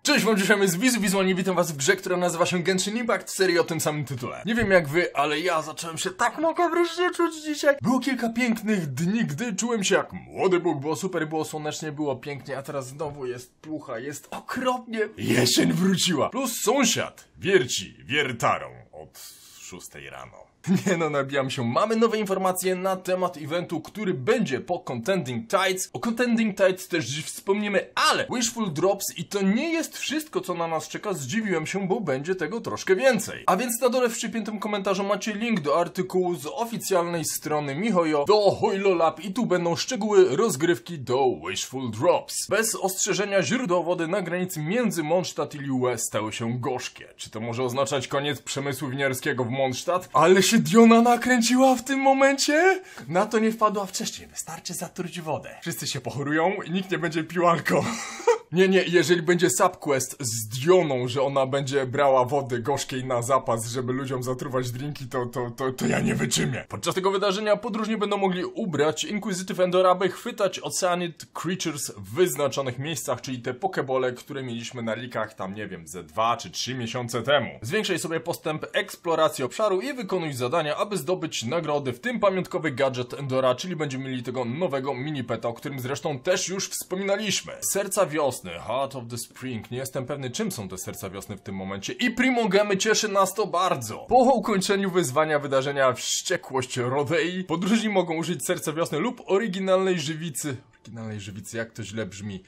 Cześć, wam dzisiaj jest Wizualnie, witam was w grze, która nazywa się Genshin Impact, serii o tym samym tytule. Nie wiem jak wy, ale ja zacząłem się tak makabrycznie czuć dzisiaj. Było kilka pięknych dni, gdy czułem się jak młody Bóg, było super, było słonecznie, było pięknie, a teraz znowu jest plucha, jest okropnie. Jesień wróciła, plus sąsiad wierci wiertarą od 6 rano. Nie no, nabijam się. Mamy nowe informacje na temat eventu, który będzie po Contending Tides. O Contending Tides też dziś wspomnimy, ale Wishful Drops i to nie jest wszystko, co na nas czeka. Zdziwiłem się, bo będzie tego troszkę więcej. A więc na dole w przypiętym komentarzu macie link do artykułu z oficjalnej strony MiHoYo do HoYoLab i tu będą szczegóły rozgrywki do Wishful Drops. Bez ostrzeżenia źródła wody na granicy między Mondstadt i Liyue stały się gorzkie. Czy to może oznaczać koniec przemysłu winiarskiego w Mondstadt? Ale się Diona nakręciła w tym momencie? Na to nie wpadła wcześniej, wystarczy zatruć wodę. Wszyscy się pochorują i nikt nie będzie pił alko. Nie, jeżeli będzie subquest z Dioną, że ona będzie brała wody gorzkiej na zapas, żeby ludziom zatruwać drinki, to ja nie wytrzymię. Podczas tego wydarzenia podróżni będą mogli ubrać Inquisitive Endora, by chwytać Oceanid Creatures w wyznaczonych miejscach, czyli te pokebole, które mieliśmy na likach tam, nie wiem, ze 2 czy 3 miesiące temu. Zwiększaj sobie postęp eksploracji obszaru i wykonuj zadania, aby zdobyć nagrody, w tym pamiątkowy gadżet Endora, czyli będziemy mieli tego nowego mini-peta, o którym zresztą też już wspominaliśmy. Serca wiosny. Heart of the Spring. Nie jestem pewny, czym są te serca wiosny w tym momencie. I Primogamy cieszy nas to bardzo. Po ukończeniu wyzwania wydarzenia Wściekłość Rodei, podróżni mogą użyć serca wiosny lub oryginalnej żywicy. Jak to źle brzmi.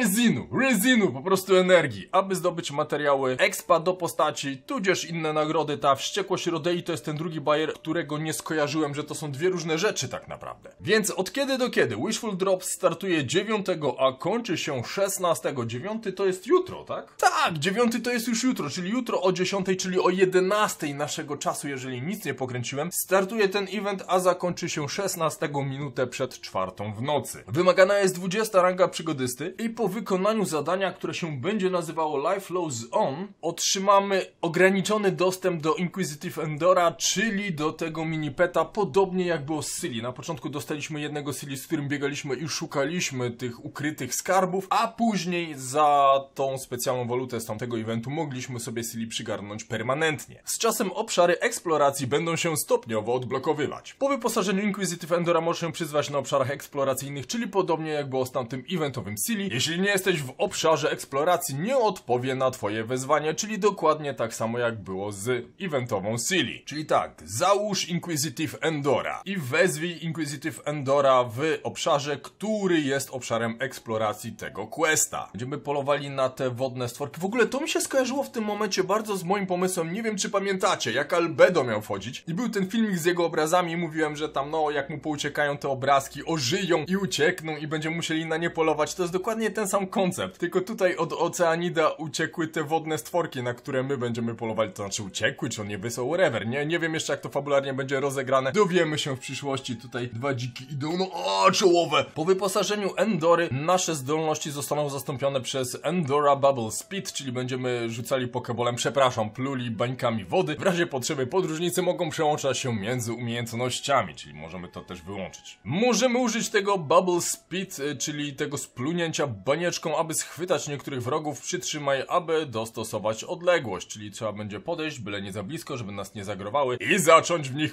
Rezinu, po prostu energii, aby zdobyć materiały expa do postaci, tudzież inne nagrody. Ta Wściekłość Rodei to jest ten drugi bajer, którego nie skojarzyłem, że to są dwie różne rzeczy tak naprawdę. Więc od kiedy do kiedy? Wishful Drops startuje 9, a kończy się 16. 9 to jest jutro, tak? Tak, 9 to jest już jutro, czyli jutro o 10, czyli o 11 naszego czasu, jeżeli nic nie pokręciłem, startuje ten event, a zakończy się 16 minutę przed 4 w nocy. Wymagana jest 20 ranga przygodysty i po wykonaniu zadania, które się będzie nazywało Life Flows On, otrzymamy ograniczony dostęp do Inquisitive Endora, czyli do tego mini-peta, podobnie jak było z Silly. Na początku dostaliśmy jednego Silly, z którym biegaliśmy i szukaliśmy tych ukrytych skarbów, a później za tą specjalną walutę z tamtego eventu mogliśmy sobie Silly przygarnąć permanentnie. Z czasem obszary eksploracji będą się stopniowo odblokowywać. Po wyposażeniu Inquisitive Endora możesz się przyzwać na obszarach eksploracyjnych, czyli podobnie jak było z tamtym eventowym Silly. Jeśli nie jesteś w obszarze eksploracji, nie odpowie na twoje wezwanie, czyli dokładnie tak samo jak było z eventową Silly. Czyli tak, załóż Inquisitive Endora i wezwij Inquisitive Endora w obszarze, który jest obszarem eksploracji tego questa. Będziemy polowali na te wodne stworki. W ogóle to mi się skojarzyło w tym momencie bardzo z moim pomysłem, nie wiem czy pamiętacie, jak Albedo miał wchodzić i był ten filmik z jego obrazami i mówiłem, że tam no jak mu pouciekają te obrazki, ożyją i uciekną i będziemy musieli na nie polować. To jest dokładnie ten sam koncept, tylko tutaj od Oceanida uciekły te wodne stworki, na które my będziemy polowali. To znaczy uciekły, czy on nie wysłał, whatever. Nie wiem jeszcze jak to fabularnie będzie rozegrane. Dowiemy się w przyszłości. Tutaj dwa dziki idą, no czołowe. Po wyposażeniu Endory nasze zdolności zostaną zastąpione przez Endora Bubble Speed, czyli będziemy rzucali pokebolem, pluli bańkami wody. W razie potrzeby podróżnicy mogą przełączać się między umiejętnościami, czyli możemy to też wyłączyć. Możemy użyć tego Bubble Speed, czyli tego splunięcia banieczką, aby schwytać niektórych wrogów. Przytrzymaj, aby dostosować odległość, czyli trzeba będzie podejść, byle nie za blisko, żeby nas nie zagrowały i zacząć w nich.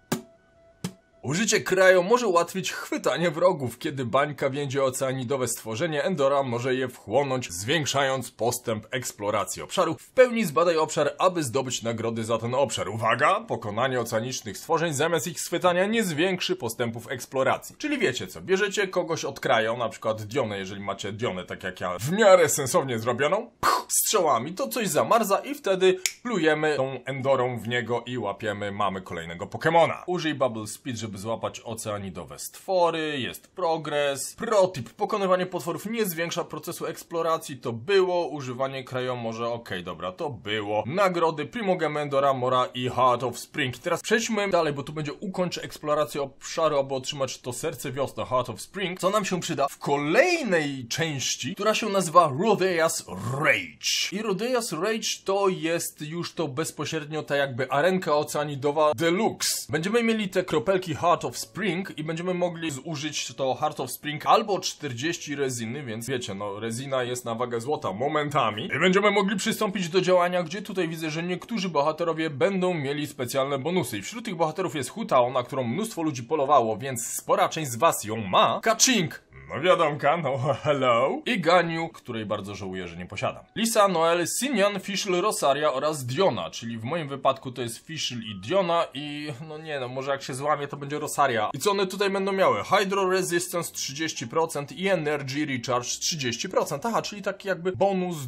Użycie Cryo może ułatwić chwytanie wrogów. Kiedy bańka wiedzie oceanidowe stworzenie, Endora może je wchłonąć, zwiększając postęp eksploracji obszaru. W pełni zbadaj obszar, aby zdobyć nagrody za ten obszar. Uwaga! Pokonanie oceanicznych stworzeń zamiast ich schwytania nie zwiększy postępów eksploracji. Czyli wiecie co, bierzecie kogoś od Cryo, na przykład Dionę, jeżeli macie Dionę tak jak ja, w miarę sensownie zrobioną, strzałami, to coś zamarza i wtedy plujemy tą Endorą w niego i łapiemy, mamy kolejnego Pokemona. Użyj Bubble Speed, żeby złapać oceanidowe stwory, jest progres. Protip, pokonywanie potworów nie zwiększa procesu eksploracji, to było. Używanie Cryo może, okej, dobra, to było. Nagrody Primogamy Endora, Mora i Heart of Spring. Teraz przejdźmy dalej, bo tu będzie ukończ eksplorację obszaru, aby otrzymać to serce wiosny, Heart of Spring, co nam się przyda w kolejnej części, która się nazywa Rodeia's Rage. I Rodeia's Rage to jest już to bezpośrednio ta jakby arenka oceanidowa deluxe. Będziemy mieli te kropelki Heart of Spring i będziemy mogli zużyć to Heart of Spring albo 40 reziny, więc wiecie, no rezina jest na wagę złota momentami. I będziemy mogli przystąpić do działania, gdzie tutaj widzę, że niektórzy bohaterowie będą mieli specjalne bonusy. I wśród tych bohaterów jest Hutao, na którą mnóstwo ludzi polowało, więc spora część z was ją ma. Kaching! No wiadomka, no hello. I Ganyu, której bardzo żałuję, że nie posiadam. Lisa, Noel, Sinian, Fischl, Rosaria oraz Diona, czyli w moim wypadku to jest Fischl i Diona i no nie no, może jak się złamie to będzie Rosaria. I co one tutaj będą miały? Hydro Resistance 30% i Energy Recharge 30%. Aha, czyli taki jakby bonus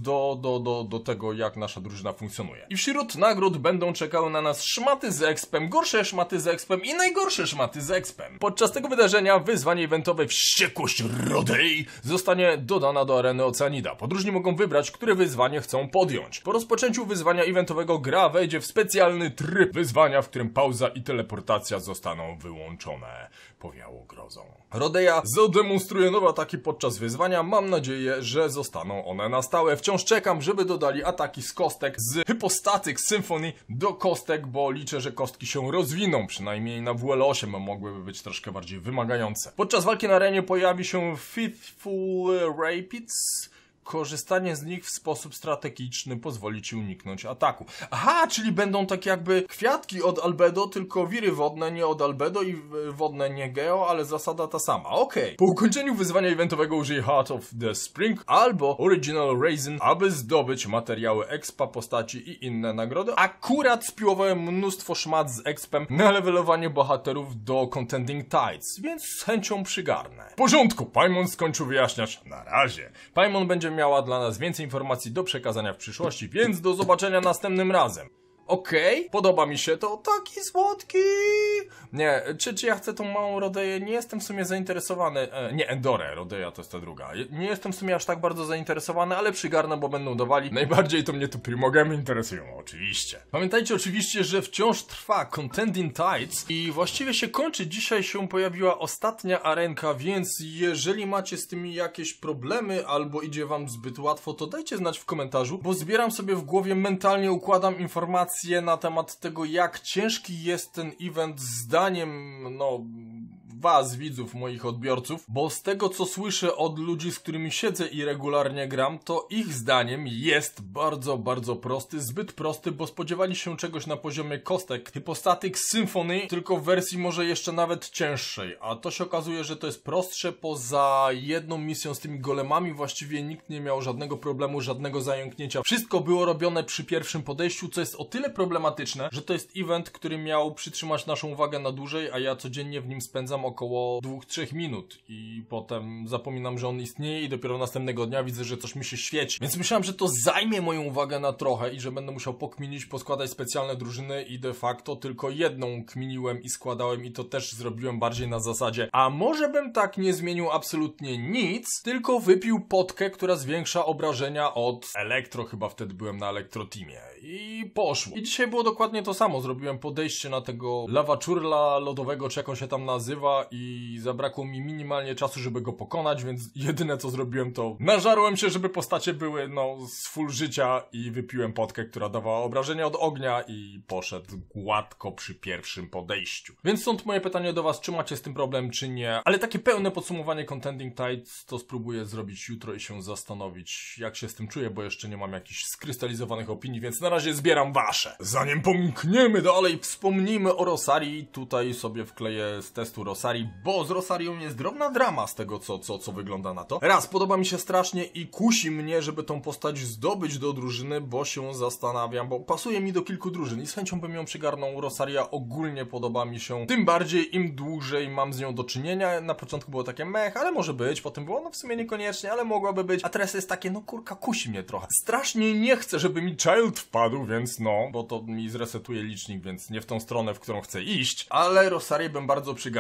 do tego, jak nasza drużyna funkcjonuje. I wśród nagród będą czekały na nas szmaty z expem, gorsze szmaty z expem i najgorsze szmaty z expem. Podczas tego wydarzenia wyzwanie eventowe Wściekłość Rodei zostanie dodana do areny Oceanida. Podróżni mogą wybrać, które wyzwanie chcą podjąć. Po rozpoczęciu wyzwania eventowego gra wejdzie w specjalny tryb wyzwania, w którym pauza i teleportacja zostaną wyłączone. Powiało grozą. Rodeja zademonstruje nowe ataki podczas wyzwania. Mam nadzieję, że zostaną one na stałe. Wciąż czekam, żeby dodali ataki z kostek z Hypostatic Symphony do kostek, bo liczę, że kostki się rozwiną. Przynajmniej na WL8 mogłyby być troszkę bardziej wymagające. Podczas walki na arenie pojawi się Faithful Rapids. Korzystanie z nich w sposób strategiczny pozwoli ci uniknąć ataku. Aha, czyli będą tak jakby kwiatki od albedo, tylko wiry wodne nie od albedo i wodne nie geo, ale zasada ta sama. Okej. Po ukończeniu wyzwania eventowego użyj Heart of the Spring albo Original Raisin, aby zdobyć materiały expa, postaci i inne nagrody. Akurat spiłowałem mnóstwo szmat z expem na levelowanie bohaterów do Contending Tides, więc z chęcią przygarnę. W porządku, Paimon skończył wyjaśniać. Na razie. Paimon będzie miała dla nas więcej informacji do przekazania w przyszłości, więc do zobaczenia następnym razem. Okej, podoba mi się to, taki słodki. Nie, czy ja chcę tą małą Rodeję? Nie jestem w sumie zainteresowany. Nie, Endorę, Rodeja to jest ta druga. Nie jestem w sumie aż tak bardzo zainteresowany, ale przygarnę, bo będą dawali. Najbardziej to mnie tu Primogemy interesują, oczywiście. Pamiętajcie oczywiście, że wciąż trwa Contending Tides i właściwie się kończy. Dzisiaj się pojawiła ostatnia arenka, więc jeżeli macie z tymi jakieś problemy albo idzie wam zbyt łatwo, to dajcie znać w komentarzu, bo zbieram sobie w głowie, mentalnie układam informacje na temat tego, jak ciężki jest ten event zdaniem, no, was, widzów, moich odbiorców, bo z tego, co słyszę od ludzi, z którymi siedzę i regularnie gram, to ich zdaniem jest bardzo, bardzo prosty, zbyt prosty, bo spodziewali się czegoś na poziomie kostek Hypostatic Symphony, tylko w wersji może jeszcze nawet cięższej, a to się okazuje, że to jest prostsze. Poza jedną misją z tymi golemami właściwie nikt nie miał żadnego problemu, żadnego zająknięcia. Wszystko było robione przy pierwszym podejściu, co jest o tyle problematyczne, że to jest event, który miał przytrzymać naszą uwagę na dłużej, a ja codziennie w nim spędzam około 2-3 minut i potem zapominam, że on istnieje i dopiero następnego dnia widzę, że coś mi się świeci. Więc myślałem, że to zajmie moją uwagę na trochę i że będę musiał pokminić, poskładać specjalne drużyny i de facto tylko jedną kminiłem i składałem i to też zrobiłem bardziej na zasadzie, a może bym tak nie zmienił absolutnie nic, tylko wypił potkę, która zwiększa obrażenia od Elektro, chyba wtedy byłem na Elektro Teamie i poszło. I dzisiaj było dokładnie to samo, zrobiłem podejście na tego lawachurla lodowego, czy jak on się tam nazywa i zabrakło mi minimalnie czasu, żeby go pokonać, więc jedyne co zrobiłem to nażarłem się, żeby postacie były no z full życia i wypiłem potkę, która dawała obrażenia od ognia i poszedł gładko przy pierwszym podejściu. Więc stąd moje pytanie do was, czy macie z tym problem, czy nie, ale takie pełne podsumowanie Contending Tides to spróbuję zrobić jutro i się zastanowić, jak się z tym czuję, bo jeszcze nie mam jakichś skrystalizowanych opinii, więc na razie zbieram wasze. Zanim pomkniemy dalej, wspomnijmy o Rosarii. Tutaj sobie wkleję z testu Rosarii, bo z Rosarią jest drobna drama z tego, co wygląda na to. Raz, podoba mi się strasznie i kusi mnie, żeby tą postać zdobyć do drużyny, bo się zastanawiam, bo pasuje mi do kilku drużyn i z chęcią bym ją przygarnął. Rosaria ogólnie podoba mi się, tym bardziej im dłużej mam z nią do czynienia. Na początku było takie mech, ale może być, potem było no w sumie niekoniecznie, ale mogłaby być, a teraz jest takie, no kurka, kusi mnie trochę. Strasznie nie chcę, żeby mi Child wpadł, więc no, bo to mi zresetuje licznik, więc nie w tą stronę, w którą chcę iść, ale Rosarię bym bardzo przygarnął.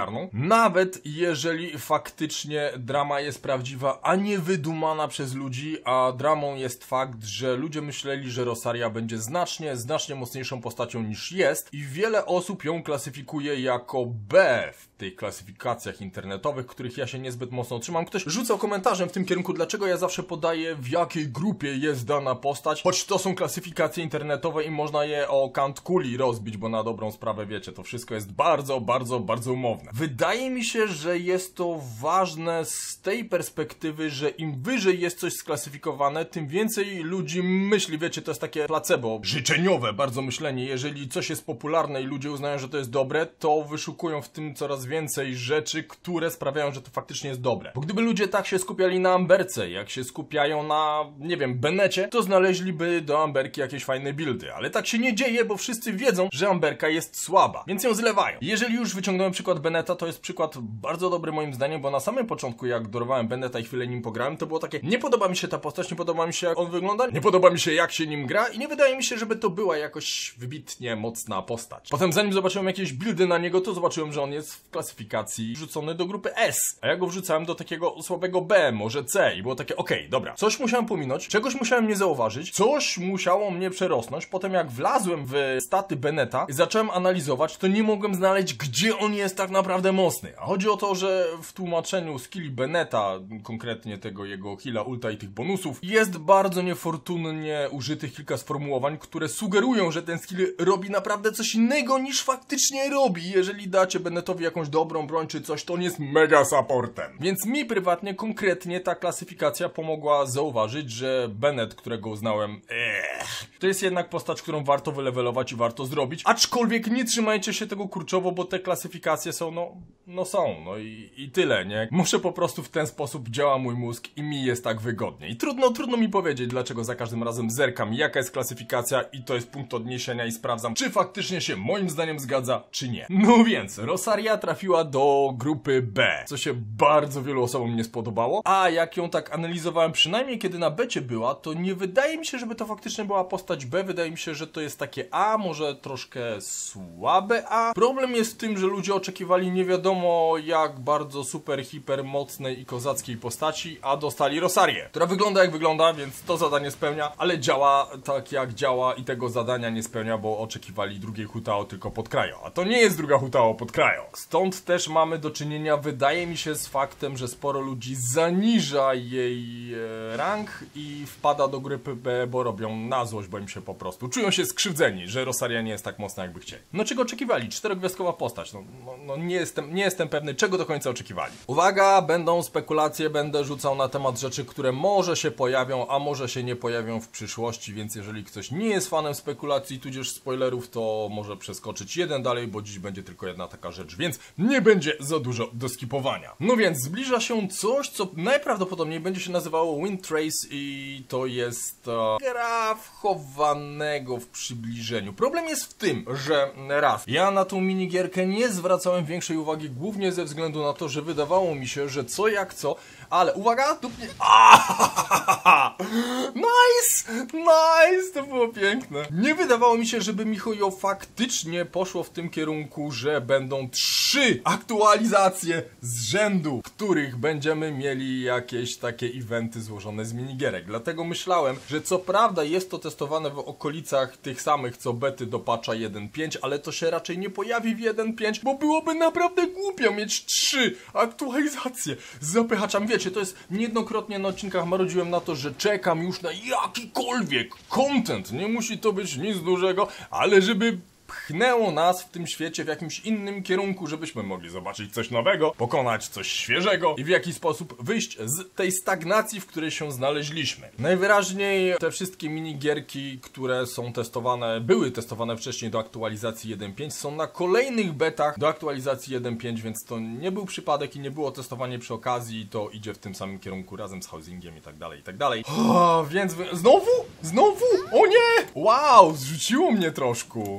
Nawet jeżeli faktycznie drama jest prawdziwa, a nie wydumana przez ludzi, a dramą jest fakt, że ludzie myśleli, że Rosaria będzie znacznie mocniejszą postacią niż jest i wiele osób ją klasyfikuje jako B w tych klasyfikacjach internetowych, których ja się niezbyt mocno trzymam. Ktoś rzucał komentarzem w tym kierunku, dlaczego ja zawsze podaję, w jakiej grupie jest dana postać, choć to są klasyfikacje internetowe i można je o kant kuli rozbić, bo na dobrą sprawę wiecie, to wszystko jest bardzo umowne. Wydaje mi się, że jest to ważne z tej perspektywy, że im wyżej jest coś sklasyfikowane, tym więcej ludzi myśli, wiecie, to jest takie placebo, życzeniowe bardzo myślenie. Jeżeli coś jest popularne i ludzie uznają, że to jest dobre, to wyszukują w tym coraz więcej rzeczy, które sprawiają, że to faktycznie jest dobre. Bo gdyby ludzie tak się skupiali na Amberce, jak się skupiają na, nie wiem, Bennecie, to znaleźliby do Amberki jakieś fajne buildy. Ale tak się nie dzieje, bo wszyscy wiedzą, że Amberka jest słaba, więc ją zlewają. Jeżeli już wyciągnąłem przykład Benneta, to jest przykład bardzo dobry moim zdaniem, bo na samym początku, jak dorwałem Benneta i chwilę nim pograłem, to było takie, nie podoba mi się ta postać, nie podoba mi się jak on wygląda, nie podoba mi się jak się nim gra i nie wydaje mi się, żeby to była jakoś wybitnie mocna postać. Potem zanim zobaczyłem jakieś buildy na niego, to zobaczyłem, że on jest w klasyfikacji wrzucony do grupy S, a ja go wrzucałem do takiego słabego B, może C i było takie, okej, dobra, coś musiałem pominąć, czegoś musiałem nie zauważyć, coś musiało mnie przerosnąć, potem jak wlazłem w staty Benneta i zacząłem analizować, to nie mogłem znaleźć, gdzie on jest tak naprawdę mocny. A chodzi o to, że w tłumaczeniu skilli Benneta, konkretnie tego jego heala, ulta i tych bonusów, jest bardzo niefortunnie użytych kilka sformułowań, które sugerują, że ten skill robi naprawdę coś innego niż faktycznie robi. Jeżeli dacie Bennetowi jakąś dobrą broń czy coś, to on jest mega supportem. Więc mi prywatnie, konkretnie ta klasyfikacja pomogła zauważyć, że Bennett, którego uznałem, to jest jednak postać, którą warto wylewelować i warto zrobić. Aczkolwiek nie trzymajcie się tego kurczowo, bo te klasyfikacje są, no i tyle, nie? Muszę po prostu w ten sposób działa mój mózg i mi jest tak wygodnie. I trudno mi powiedzieć, dlaczego za każdym razem zerkam, jaka jest klasyfikacja i to jest punkt odniesienia i sprawdzam, czy faktycznie się moim zdaniem zgadza, czy nie. No więc, Rosaria trafiła do grupy B, co się bardzo wielu osobom nie spodobało, a jak ją tak analizowałem, przynajmniej kiedy na becie była, to nie wydaje mi się, żeby to faktycznie była postać B, wydaje mi się, że to jest takie A, może troszkę słabe A. Problem jest w tym, że ludzie oczekiwali nie wiadomo jak bardzo super, hiper mocnej i kozackiej postaci, a dostali Rosarię, która wygląda jak wygląda, więc to zadanie spełnia, ale działa tak jak działa i tego zadania nie spełnia, bo oczekiwali drugiej Hutao tylko pod Krajo, a to nie jest druga Hutao pod Krajo. Stąd też mamy do czynienia, wydaje mi się, z faktem, że sporo ludzi zaniża jej rank i wpada do grupy B, bo robią na złość, bo im się po prostu czują się skrzywdzeni, że Rosaria nie jest tak mocna, jakby chcieli. No czego oczekiwali? 4-gwiazdkowa postać. No nie jestem pewny, czego do końca oczekiwali. Uwaga, będą spekulacje, będę rzucał na temat rzeczy, które może się pojawią, a może się nie pojawią w przyszłości, więc jeżeli ktoś nie jest fanem spekulacji, tudzież spoilerów, to może przeskoczyć jeden dalej, bo dziś będzie tylko jedna taka rzecz, więc nie będzie za dużo do skipowania. No więc zbliża się coś, co najprawdopodobniej będzie się nazywało Wind Trace i to jest gra wchowanego w przybliżeniu. Problem jest w tym, że raz, ja na tą minigierkę nie zwracałem większej uwagi, głównie ze względu na to, że wydawało mi się, że co jak co, ale uwaga, dupnie... Nice, to było piękne. Nie wydawało mi się, żeby MiHoYo faktycznie poszło w tym kierunku, że będą 3 aktualizacje z rzędu, w których będziemy mieli jakieś takie eventy złożone z minigierek. Dlatego myślałem, że co prawda jest to testowane w okolicach tych samych co bety do patcha 1.5, ale to się raczej nie pojawi w 1.5, bo byłoby naprawdę głupio mieć 3 aktualizacje z zapychaczami. Wiecie, to jest niejednokrotnie na odcinkach marudziłem na to, że czekam już na jakikolwiek content. Nie musi to być nic dużego, ale żeby pchnęło nas w tym świecie w jakimś innym kierunku, żebyśmy mogli zobaczyć coś nowego, pokonać coś świeżego i w jakiś sposób wyjść z tej stagnacji, w której się znaleźliśmy. Najwyraźniej te wszystkie minigierki, które są testowane, były testowane wcześniej do aktualizacji 1.5, są na kolejnych betach do aktualizacji 1.5, więc to nie był przypadek i nie było testowanie przy okazji, to idzie w tym samym kierunku razem z housingiem i tak dalej, i tak dalej. Więc znowu? O nie! Wow, zrzuciło mnie troszkę.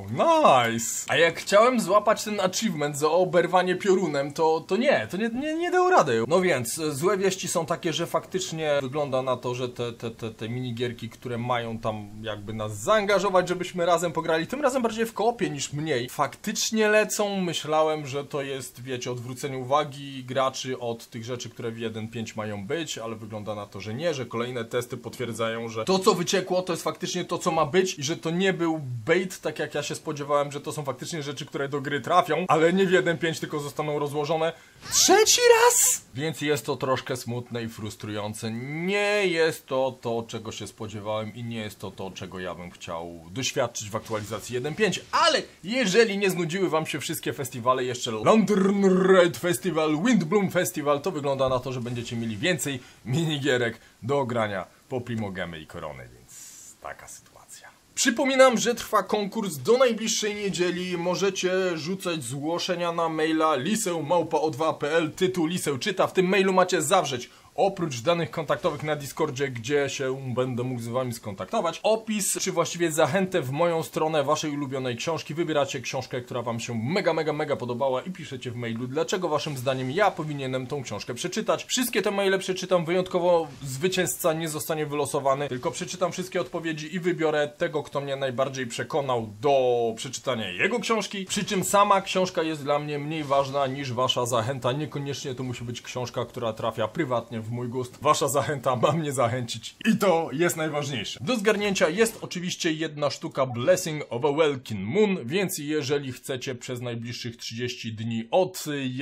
Nice! A jak chciałem złapać ten achievement za oberwanie piorunem, to nie dał rady. No więc, złe wieści są takie, że faktycznie wygląda na to, że te minigierki, które mają tam jakby nas zaangażować, żebyśmy razem pograli, tym razem bardziej w koopie niż mniej, faktycznie lecą. Myślałem, że to jest, wiecie, odwrócenie uwagi graczy od tych rzeczy, które w 1.5 mają być, ale wygląda na to, że nie, że kolejne testy potwierdzają, że to, co wyciekło, to jest faktycznie to, co ma być i że to nie był bait, tak jak ja się spodziewałem, że to są faktycznie rzeczy, które do gry trafią, ale nie w 1.5, tylko zostaną rozłożone trzeci raz! Więc jest to troszkę smutne i frustrujące. Nie jest to, czego się spodziewałem i nie jest to, czego ja bym chciał doświadczyć w aktualizacji 1.5, ale jeżeli nie znudziły wam się wszystkie festiwale, jeszcze Lantern Red Festival, Windbloom Festival, to wygląda na to, że będziecie mieli więcej minigierek do grania po Primogamy i Korony, więc taka sytuacja. Przypominam, że trwa konkurs do najbliższej niedzieli. Możecie rzucać zgłoszenia na maila liseum@o2.pl. Tytuł Liseł czyta. W tym mailu macie zawrzeć oprócz danych kontaktowych na Discordzie, gdzie się będę mógł z wami skontaktować, opis, czy właściwie zachętę w moją stronę waszej ulubionej książki. Wybieracie książkę, która wam się mega podobała i piszecie w mailu, dlaczego waszym zdaniem ja powinienem tą książkę przeczytać. Wszystkie te maile przeczytam, wyjątkowo zwycięzca nie zostanie wylosowany, tylko przeczytam wszystkie odpowiedzi i wybiorę tego, kto mnie najbardziej przekonał do przeczytania jego książki. Przy czym sama książka jest dla mnie mniej ważna niż wasza zachęta. Niekoniecznie to musi być książka, która trafia prywatnie w mój gust. Wasza zachęta ma mnie zachęcić i to jest najważniejsze. Do zgarnięcia jest oczywiście jedna sztuka Blessing of a Welkin Moon, więc jeżeli chcecie przez najbliższych 30 dni od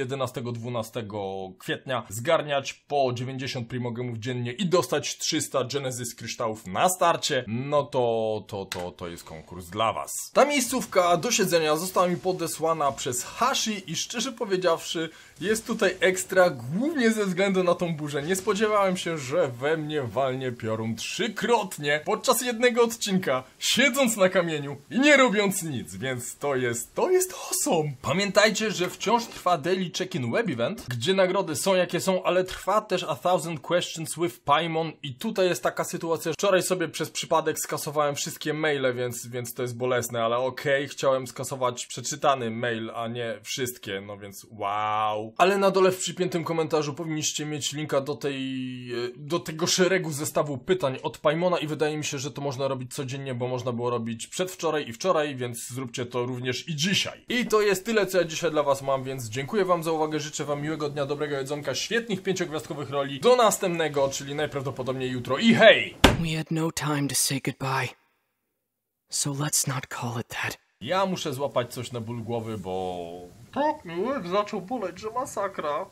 11-12 kwietnia zgarniać po 90 primogemów dziennie i dostać 300 Genesis kryształów na starcie, no to jest konkurs dla was. Ta miejscówka do siedzenia została mi podesłana przez Hashi i szczerze powiedziawszy jest tutaj ekstra głównie ze względu na tą burzę. Nie spodziewałem się, że we mnie walnie piorun trzykrotnie podczas jednego odcinka, siedząc na kamieniu i nie robiąc nic, więc to jest awesome. Pamiętajcie, że wciąż trwa Daily Check-in Web Event, gdzie nagrody są jakie są, ale trwa też A Thousand Questions with Paimon i tutaj jest taka sytuacja, wczoraj sobie przez przypadek skasowałem wszystkie maile, więc to jest bolesne, ale okej, chciałem skasować przeczytany mail, a nie wszystkie, no więc wow. Ale na dole w przypiętym komentarzu powinniście mieć linka do tego szeregu zestawu pytań od Paimona i wydaje mi się, że to można robić codziennie, bo można było robić przedwczoraj i wczoraj, więc zróbcie to również i dzisiaj. I to jest tyle, co ja dzisiaj dla was mam, więc dziękuję wam za uwagę, życzę wam miłego dnia, dobrego jedzonka, świetnych 5-gwiazdkowych roli. Do następnego, czyli najprawdopodobniej jutro i hej! We had no time to say goodbye, so let's not call it that. Ja muszę złapać coś na ból głowy, bo tak mi łeb zaczął boleć, że masakra.